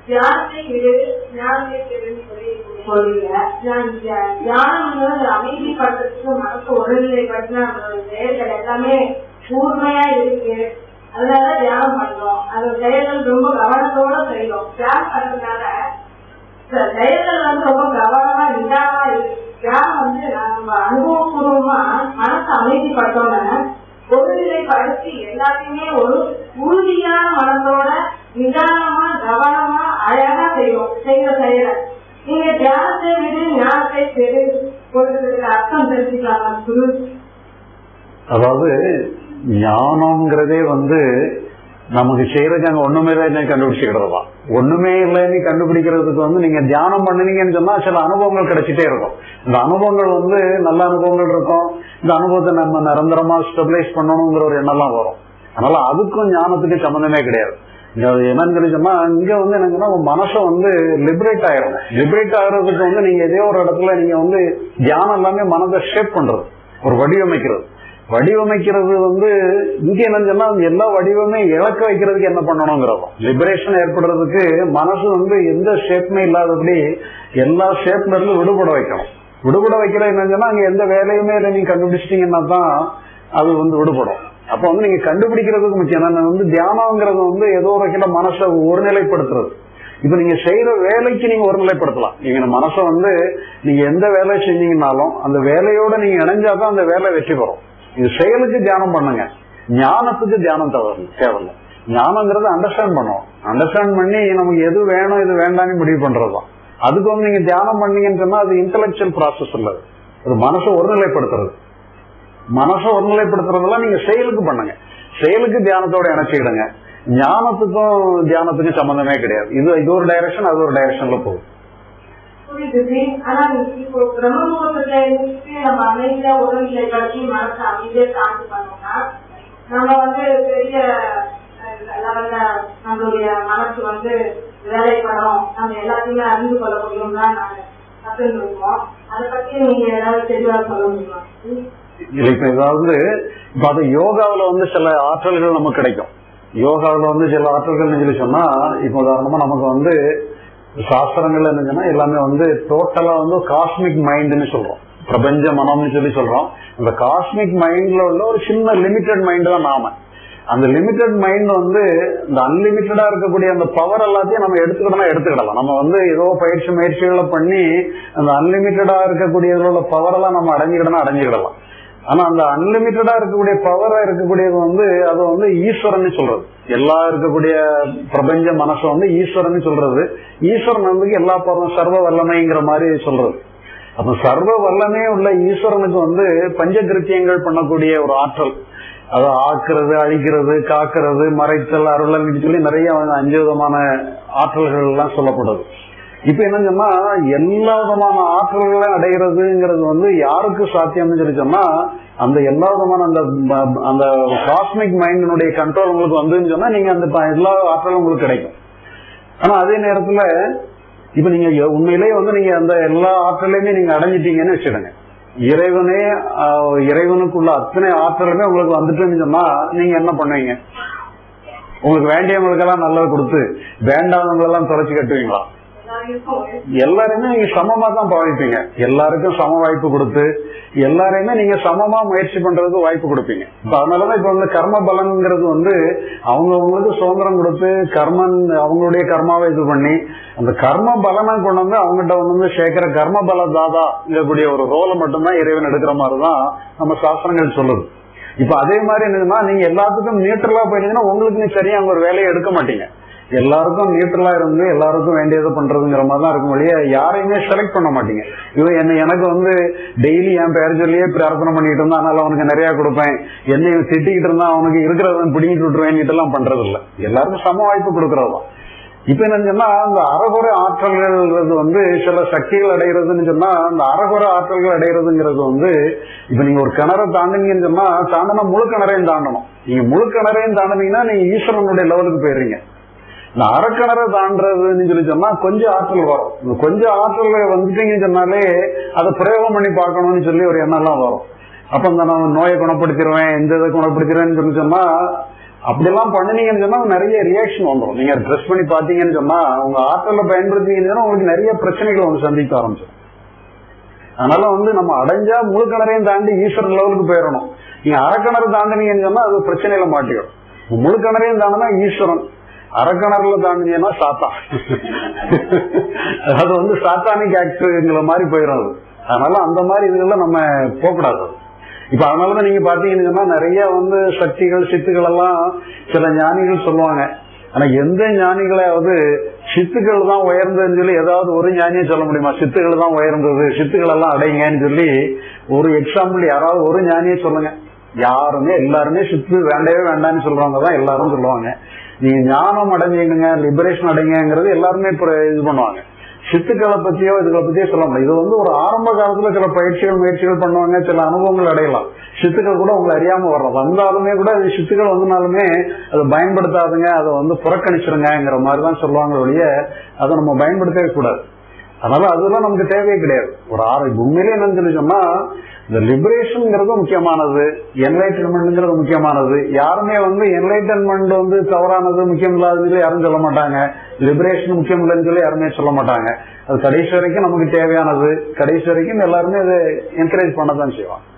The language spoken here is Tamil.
தியானத்தை விடு ஞானத்தை பெருன்னு சொல்றீங்க. தியானம் அமைதிப்படுத்துறதுக்கு மனசு ஒருநிலைப்படுத்தினா நம்மளோட செயல்கள் எல்லாமே கூர்மையா இருக்கு. அதனால தியானம் பண்றோம். அந்த செயல்கள் ரொம்ப கவனத்தோட செய்யணும். தியானம் பண்றதுனால செயல்கள் ரொம்ப கவனமா நிதானமா இருக்கு. தியானம் நம்ம அனுபவபூர்வமா மனசை அமைதிப்படுத்தோம்னா ஒருநிலைப்படுத்தி எல்லாத்தையுமே ஒரு உறுதியான மனத்தோட நிதானமா கவனமா அழகா செய்வோம். செய்யற செயலை நீங்க தியானத்தை விடு ஞானத்தை பெரு கொடுக்கறதுக்கு அர்த்தம் தெரிஞ்சுக்கலாமா குரு? அதாவது ஞானம்ங்கிறதே நமக்கு செய்யறதுக்கு அங்க ஒண்ணுமே இல்லைன்னு கண்டுபிடிச்சுக்கிறதா. ஒண்ணுமே இல்லைன்னு கண்டுபிடிக்கிறதுக்கு நீங்க தியானம் பண்ணினீங்கன்னு சொன்னா சில அனுபவங்கள் கிடைச்சிட்டே இருக்கும். இந்த அனுபவங்கள் நல்ல அனுபவங்கள் இருக்கும். இந்த அனுபவத்தை நம்ம நிரந்தரமா ஸ்டெபிலைஸ் பண்ணணுங்கிற ஒரு எண்ணம்லாம் வரும். அதனால அதுக்கும் ஞானத்துக்கு சம்பந்தமே கிடையாது. என்னன்னு சொன்னா இங்க என்னங்கன்னா மனசை லிபரேட் ஆயிரும். லிபரேட் ஆகிறதுக்கு நீங்க ஏதோ ஒரு இடத்துல நீங்க தியானம் எல்லாமே மனதை ஷேப் பண்றது, ஒரு வடிவமைக்கிறது. வடிவமைக்கிறது இங்க என்னன்னு சொன்னா எல்லா வடிவமே இழக்க வைக்கிறதுக்கு என்ன பண்ணணுங்கிறதும். லிபரேஷன் ஏற்படுறதுக்கு மனசு எந்த ஷேப்புமே இல்லாதபடி எல்லா ஷேப்ல இருந்து விடுபட வைக்கணும். விடுபட வைக்கிறது என்னன்னு சொன்னா அங்க எந்த வேலையுமே இல்லை நீங்க கண்டுபிடிச்சிட்டீங்கன்னா தான் அது விடுபடும். அப்ப நீங்க கண்டுபிடிக்கிறதுக்கு முக்கியம் தியானம்ங்கிறது ஏதோ ஒரு வகையில மனசை ஒருநிலைப்படுத்துறது. இப்ப நீங்க செய்யற வேலைக்கு நீங்க ஒருநிலைப்படுத்தலாம். நீங்க மனசை நீங்க எந்த வேலை செஞ்சீங்கன்னாலும் அந்த வேலையோட நீங்க இணைஞ்சாதான் அந்த வேலை வெற்றி பெறும். இது செயலுக்கு தியானம் பண்ணுங்க, ஞானத்துக்கு தியானம் தேவையில்லை. ஞானம்ங்கிறது அண்டர்ஸ்டாண்ட் பண்ணுவோம். அண்டர்ஸ்டாண்ட் பண்ணி நமக்கு எது வேணும் எது வேண்டாம்னு முடிவு பண்றதுதான். அதுக்கு நீங்க தியானம் பண்ணீங்கன்னு சொன்னா அது இன்டெலக்சுவல் ப்ராசஸ் இல்லது, அது மனசை ஒருநிலைப்படுத்துறது. மனசை ஒருநிலைப்படுத்துறதெல்லாம் நீங்க செயலுக்கு பண்ணுங்க. செயலுக்கு தியானத்தோட இணைச்சிடுங்க. ஞானத்துக்கும் தியானத்துக்கும் சம்பந்தமே கிடையாது. இது ஒரு டைரக்ஷன், அது ஒரு டைரக்ஷன்ல போகும். புரியுது. ஆனா இப்போ பிரம்மமுகூர்த்தத்துல நம்ம அமைதியா ஒருநிலைப்படுத்தி மனசை அமைதியா சாந்தி பண்ணோம்னா நம்ம பெரிய லெவல்ல நம்மளுடைய மனசு வேலைப்படும், நம்ம எல்லாத்தையுமே அறிந்து கொள்ள முடியும் தான் நாங்க கத்துட்டு இருக்கோம். அதை பத்தி நீங்க ஏதாவது தெளிவா சொல்ல முடியுமா? இப்ப ஏதாவது இப்ப அது யோகாவில சில ஆற்றல்கள் நமக்கு கிடைக்கும். யோகாவில சில ஆற்றல்கள் சொல்லி சொன்னா இப்ப உதாரணமா நமக்கு சாஸ்திரங்கள்ல என்னன்னா எல்லாமே டோட்டலா காஸ்மிக் மைண்ட்னு சொல்றோம், பிரபஞ்ச மனம்னு சொல்லி சொல்றோம். அந்த காஸ்மிக் மைண்ட்ல உள்ள ஒரு சின்ன லிமிட்டட் மைண்ட் தான் நாம. அந்த லிமிட்டட் மைண்ட் இந்த அன்லிமிட்டடா இருக்கக்கூடிய அந்த பவர் எல்லாத்தையும் நம்ம எடுத்துக்கிடலாம். நம்ம ஏதோ முயற்சிகளை பண்ணி அந்த அன்லிமிட்டடா இருக்கக்கூடிய பவர் எல்லாம் நம்ம அடைஞ்சுக்கிடலாம். ஆனா அந்த அன்லிமிட்டடா இருக்கக்கூடிய பவரா இருக்கக்கூடியது அது ஈஸ்வரன் சொல்றது. எல்லா இருக்கக்கூடிய பிரபஞ்ச மனசு ஈஸ்வரன் சொல்றது. ஈஸ்வரன் எல்லா பவரும் சர்வ வல்லமைங்கிற மாதிரி சொல்றது. அப்ப சர்வ வல்லமே உள்ள ஈஸ்வரனுக்கு பஞ்சகிருத்தியங்கள் பண்ணக்கூடிய ஒரு ஆற்றல், அதை ஆக்குறது, அழிக்கிறது, காக்கிறது, மறைத்தல், அருளல் சொல்லி நிறைய 5 விதமான ஆற்றல்கள் எல்லாம் சொல்லப்படுது. இப்ப என்னன்னா எல்லா விதமான ஆற்றல்களை அடைகிறதுங்கிறது யாருக்கு சாத்தியம்னு சொல்லி சொன்னா அந்த எல்லா விதமான அந்த காஸ்மிக் மைண்டினுடைய கண்ட்ரோல் உங்களுக்கு சொன்னா நீங்க அந்த எல்லா ஆற்றலும் உங்களுக்கு கிடைக்கும். ஆனா அதே நேரத்துல இப்ப நீங்க உண்மையிலேயே நீங்க அந்த எல்லா ஆற்றலையுமே நீங்க அடைஞ்சிட்டீங்கன்னு வச்சுடுங்க. இறைவனுக்குள்ள அத்தனை ஆற்றலுமே உங்களுக்கு வந்துட்டுன்னு சொன்னா நீங்க என்ன பண்ணுவீங்க? உங்களுக்கு வேண்டியவங்களுக்கெல்லாம் நல்லது கொடுத்து வேண்டாதவங்களெல்லாம் தொலைச்சு கட்டுவீங்களா? எல்லாருமே நீங்க சமமா தான் பாவிப்பீங்க. எல்லாருக்கும் சம வாய்ப்பு கொடுத்து எல்லாரையுமே நீங்க சமமா முயற்சி பண்றதுக்கு வாய்ப்பு கொடுப்பீங்க. அதனாலதான் இப்ப கர்ம பலன்கிறது அவங்களுக்கு சுதந்திரம் கொடுத்து அவங்களுடைய கர்மாவை இது பண்ணி அந்த கர்ம பலனை கொண்டு அவங்ககிட்ட சேர்க்கிற கர்ம பல தாதா இருக்கக்கூடிய ஒரு ரோலை மட்டும்தான் இறைவன் எடுக்கிற மாதிரிதான் நம்ம சாஸ்திரங்கள் சொல்லுது. இப்ப அதே மாதிரி என்னன்னா நீங்க எல்லாத்துக்கும் நியூட்ரலா போயிட்டீங்கன்னா உங்களுக்கு நீ சரியா அங்க ஒரு வேலையை எடுக்க மாட்டீங்க. எல்லாருக்கும் நியூட்ரலா இருந்து எல்லாருக்கும் வேண்டியதை பண்றதுங்கிற மாதிரி தான் இருக்கும் வழியா யாரையுமே செலக்ட் பண்ண மாட்டீங்க. எனக்கு டெய்லி என் பேர் சொல்லியே பிரார்த்தனை பண்ணிட்டு இருந்தா அதனால அவனுக்கு நிறைய கொடுப்பேன், என்னை திட்டிக்கிட்டு இருந்தா அவனுக்கு இருக்கிறத பிடிங்கிட்டு விட்டுருவேன் எல்லாம் பண்றது இல்லை. எல்லாருக்கும் சம வாய்ப்பு கொடுக்கறதுதான். இப்ப என்னன்னு சொன்னா அந்த அறகுறை ஆற்றல்கள் சில சக்திகள் அடைகிறதுன்னு சொன்னா அந்த அறகுறை ஆற்றல்கள் அடைகிறதுங்கிறது இப்ப நீங்க ஒரு கிணறை தாண்டினீங்கன்னு சொன்னா தாண்டினா முழு கிணறையும் தாண்டணும். நீங்க முழு கிணறையும் தாண்டினீங்கன்னா நீங்க ஈஸ்வரனுடைய லெவலுக்கு போயிடுறீங்க. இந்த அறக்கிணறை தாண்டதுன்னு சொல்லி சொன்னா கொஞ்சம் ஆற்றல் வரும். கொஞ்சம் ஆற்றல் வந்துட்டீங்கன்னு சொன்னாலே அதை பிரயோகம் பண்ணி பார்க்கணும்னு சொல்லி ஒரு எண்ணம் எல்லாம் வரும். அப்ப நான் நோயை குணப்படுத்திடுவேன், இந்த இதை குணப்படுத்திடுவேன்னு சொல்லி சொன்னா அப்படிலாம் பண்ணினீங்கன்னு சொன்னா நிறைய ரியாக்ஷன் வந்துடும். நீங்க ட்ரெஸ் பண்ணி பாத்தீங்கன்னு சொன்னா உங்க ஆற்றலை பயன்படுத்தினீங்கன்னா உங்களுக்கு நிறைய பிரச்சனைகள் வந்து சந்திக்க ஆரம்பிச்சிடும். அதனால வந்து நம்ம அடைஞ்சா முழு கிணறையும் தாண்டி ஈஸ்வரன் லெவலுக்கு போயிடணும். நீங்க அரைக்கிணறு தாண்டினீங்கன்னு சொன்னா அது பிரச்சனையில மாட்டிடும். முழு கிணறையும் தாண்டினா ஈஸ்வரன், அரைக்கிணறுல தாண்டினீங்கன்னா சாத்தா. அது வந்து சாத்தானிக் ஆக்டுங்கிற மாதிரி போயிடும் அது. அதனால அந்த மாதிரி இதுகள்லாம் நம்ம போகக்கூடாது. இப்ப அதனாலதான் நீங்க பாத்தீங்கன்னா நிறைய வந்து சக்திகள் சித்துக்கள் எல்லாம் சில ஞானிகள் சொல்லுவாங்க. ஆனா எந்த ஞானிகளாவது சித்துக்கள் தான் உயர்ந்ததுன்னு சொல்லி ஏதாவது ஒரு ஞானியை சொல்ல முடியுமா? சித்துக்கள் தான் உயர்ந்தது, சித்துக்கள் எல்லாம் அடைங்கன்னு சொல்லி ஒரு எக்ஸாம்பிள் யாராவது ஒரு ஞானியை சொல்லுங்க. யாருமே எல்லாருமே சித்து வேண்டவே வேண்டாம்னு சொல்றவங்க தான் எல்லாரும் சொல்லுவாங்க. நீங்க ஞானம் அடைஞ்சிடுங்க, லிபரேஷன் அடைங்கிறது எல்லாருமே இது பண்ணுவாங்க. சித்துக்களை பத்தியோ இதுகளை பத்தியோ சொல்ல முடியும். இது வந்து ஒரு ஆரம்ப காலத்துல சில பயிற்சிகள் முயற்சிகள் பண்ணுவாங்க, சில அனுபவங்கள் அடையலாம். சித்துக்கள் கூட உங்களை அறியாம வர்றது வந்தாலுமே கூட அது சித்துக்கள் வந்தனாலுமே அதை பயன்படுத்தாதுங்க, அதை வந்து புறக்கணிச்சிருங்கிற மாதிரிதான் சொல்லுவாங்க ஒழிய அதை நம்ம பயன்படுத்தவே கூடாது. அதனால அதெல்லாம் நமக்கு தேவையே கிடையாது. ஒரு உண்மையிலே என்னன்னு சொல்லி சொன்னா இந்த லிபரேஷன்ங்கிறது முக்கியமானது, என்லைட்டன்மெண்ட்ங்கிறது முக்கியமானது. யாருமே வந்து என்லைட்டன்மெண்ட் வந்து தவறானது முக்கியம் இல்லாதது யாரும் சொல்ல மாட்டாங்க. லிபரேஷன் முக்கியம் இல்லைன்னு சொல்லி யாருமே சொல்ல மாட்டாங்க. அது கடைசி வரைக்கும் நமக்கு தேவையானது. கடைசி வரைக்கும் எல்லாருமே அதை என்கரேஜ் பண்ணதான் செய்வாங்க.